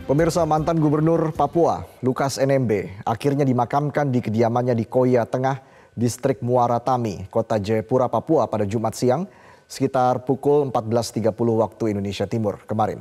Pemirsa, mantan Gubernur Papua, Lukas NMB, akhirnya dimakamkan di kediamannya di Koya Tengah, Distrik Muara Tami, Kota Jayapura, Papua pada Jumat siang, sekitar pukul 14.30 waktu Indonesia Timur kemarin.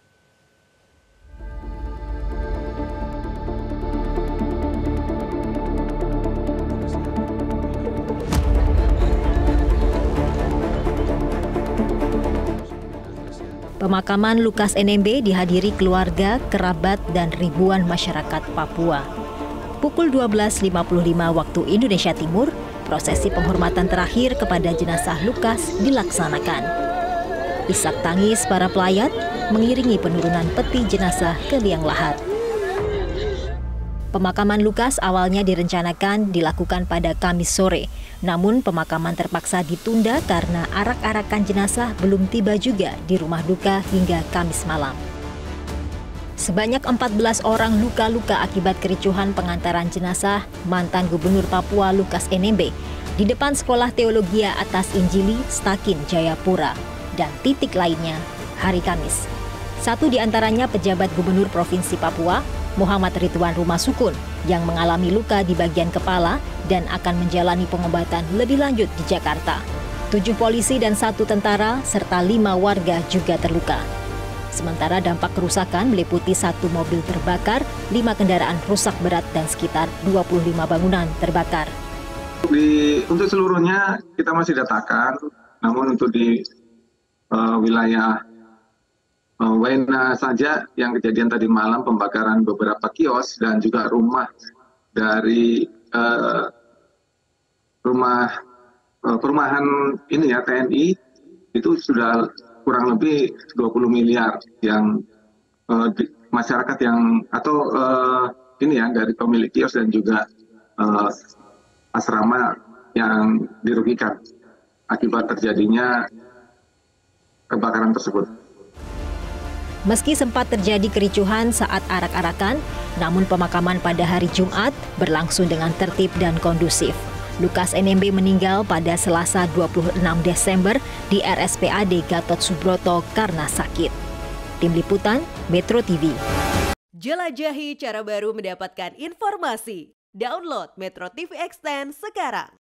Pemakaman Lukas NMB dihadiri keluarga, kerabat, dan ribuan masyarakat Papua. Pukul 12.55 waktu Indonesia Timur, prosesi penghormatan terakhir kepada jenazah Lukas dilaksanakan. Isak tangis para pelayat mengiringi penurunan peti jenazah ke liang lahat. Pemakaman Lukas awalnya direncanakan dilakukan pada Kamis sore, namun pemakaman terpaksa ditunda karena arak-arakan jenazah belum tiba juga di rumah duka hingga Kamis malam. Sebanyak 14 orang luka-luka akibat kericuhan pengantaran jenazah mantan Gubernur Papua Lukas NMB di depan Sekolah Teologia Atas Injili Stakin Jayapura dan titik lainnya hari Kamis. Satu di antaranya pejabat Gubernur Provinsi Papua, Muhammad Ridwan Rumah Sukun, yang mengalami luka di bagian kepala dan akan menjalani pengobatan lebih lanjut di Jakarta. 7 polisi dan 1 tentara serta 5 warga juga terluka. Sementara dampak kerusakan meliputi 1 mobil terbakar, 5 kendaraan rusak berat dan sekitar 25 bangunan terbakar. Untuk seluruhnya kita masih datakan, namun untuk di wilayah Wena saja yang kejadian tadi malam pembakaran beberapa kios dan juga rumah dari perumahan ini ya TNI itu sudah kurang lebih 20 miliar yang masyarakat yang atau ini ya dari pemilik kios dan juga asrama yang dirugikan akibat terjadinya kebakaran tersebut. Meski sempat terjadi kericuhan saat arak-arakan, namun pemakaman pada hari Jumat berlangsung dengan tertib dan kondusif. Lukas NMB meninggal pada Selasa 26 Desember di RSPAD Gatot Subroto karena sakit. Tim Liputan, Metro TV. Jelajahi cara baru mendapatkan informasi. Download Metro TV Extend sekarang.